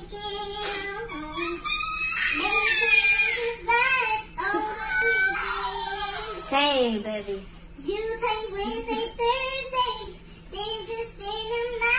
Same, baby. You take Wednesday, Thursday, then just in the night.